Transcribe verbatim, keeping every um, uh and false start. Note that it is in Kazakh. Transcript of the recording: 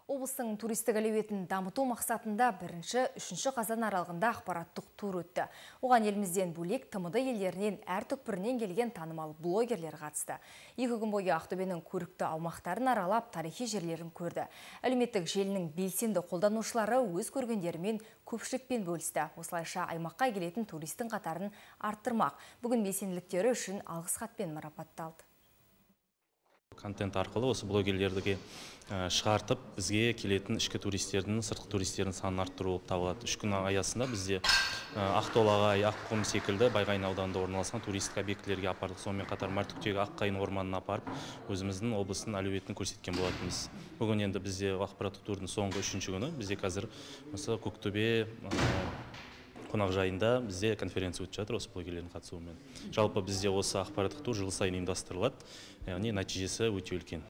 Облыстың туристік әлеуетін дамыту мақсатында бірінші үшінші қазан аралығында ақпараттық тур өтті. Оған елімізден бөлек Т М Д елдерінен әр түкпірінен келген танымал блогерлер қатысты. Екі күн бойы Ақтөбенің көрікті аумақтарын аралап, тарихи жерлерін көрді. Әлеуметтік желінің белсенді қолданушылары өз көргендерімен көпшілікпен бөлісті. Осылайша аймаққа келетін туристің қатарын арттырмақ. Бүгін белсенділіктері үшін алғыс хатпен марапатталды. Контент арқылы осы блогерлерді шығартып, бізге келетін ішкі туристердің, сыртқы туристердің санын арттыру болып табылады. Үш күн аясында бізде Ақтолағай, Аққұм секілді Байғайын ауданында орналасқан туристік объектілерге апардық. Сонымен қатар Мәртөктегі Аққайын орманына апарып, өзіміздің облыстың әлеуетін көрсеткен болатынбыз. Бүгін енді бізде ақпараттық турдың соңғы үшінші күні. Бізде қазір осы Көктөбе қонақжайында бізде конференция өтіп жатыр осы блогерлердің қатысуымен. Жалпы бізде осы ақпараттық тур жыл сайын ұйымдастырылады, яғни нәтижесі өте үлкен.